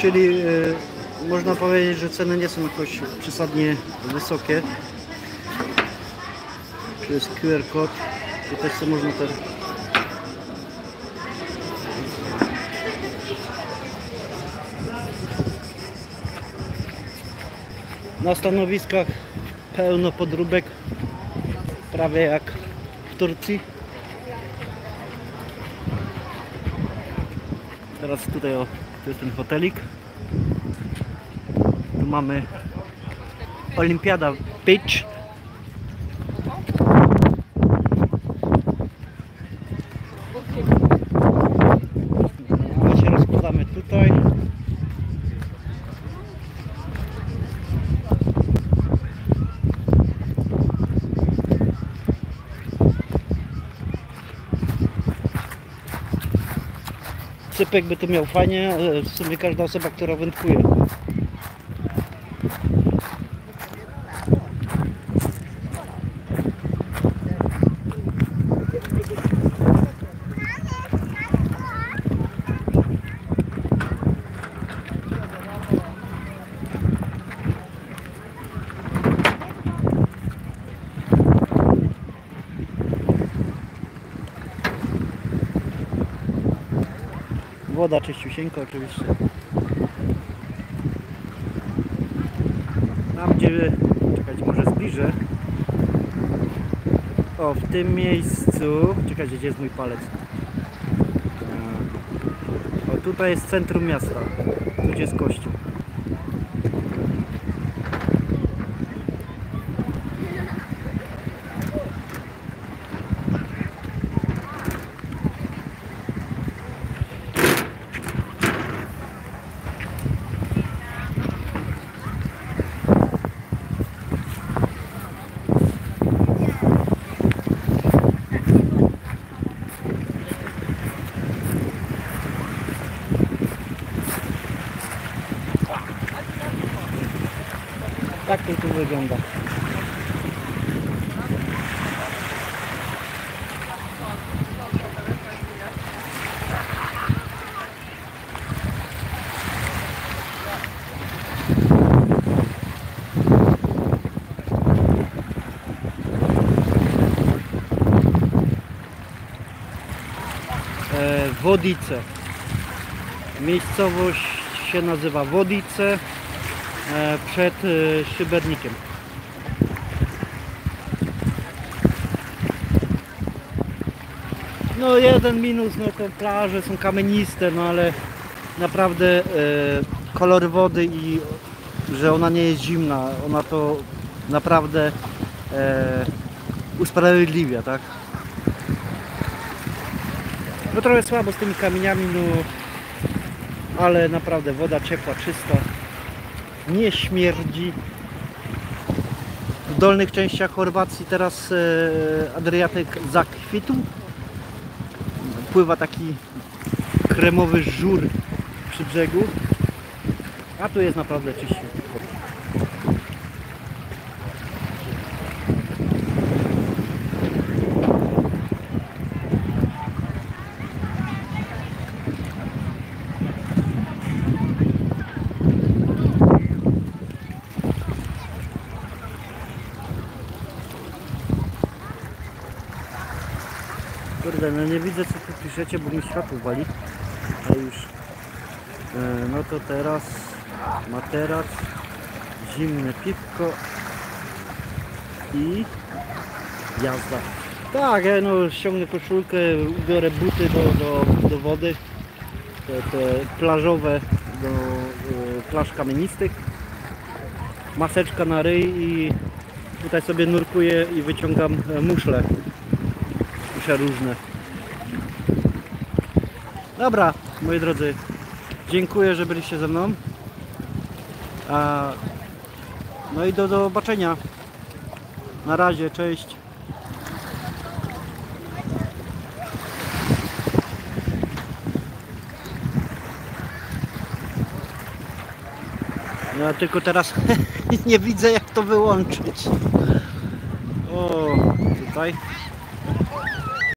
czyli można powiedzieć, że ceny nie są jakoś przesadnie wysokie. Tu jest QR kod, tutaj co można też. Na stanowiskach pełno podróbek, prawie jak w Turcji. Teraz tutaj o, to jest ten hotelik. Tu mamy Olimpiada Beach. My się rozkładamy tutaj. Sypek by tu miał fajnie, ale w sumie każda osoba, która wędkuje. Woda czyściusieńka oczywiście. Tam gdzie, czekajcie, może zbliżę. O, w tym miejscu, czekajcie, gdzie jest mój palec. O, tutaj jest centrum miasta, tu gdzie jest kościół. Tak to tu wygląda. Wodice. Miejscowość się nazywa Wodice. Przed Szybernikiem. No jeden minus, no to plaże są kamieniste, no ale naprawdę kolor wody i że ona nie jest zimna, ona to naprawdę usprawiedliwia, tak? No trochę słabo z tymi kamieniami, no ale naprawdę woda ciepła, czysta. Nie śmierdzi. W dolnych częściach Chorwacji teraz Adriatyk zakwitł. Pływa taki kremowy żur przy brzegu, a tu jest naprawdę czyściutko. Kurde, no nie widzę co tu piszecie, bo mi światło wali. A już no to teraz materac, zimne piwko i jazda. Tak, ja no ściągnę koszulkę, ubiorę buty do wody, te plażowe do plaż kamienistych, maseczka na ryj i tutaj sobie nurkuję i wyciągam muszle różne. Dobra, moi drodzy, dziękuję, że byliście ze mną. No i do zobaczenia. Na razie, cześć. Ja tylko teraz nie widzę jak to wyłączyć. O, tutaj.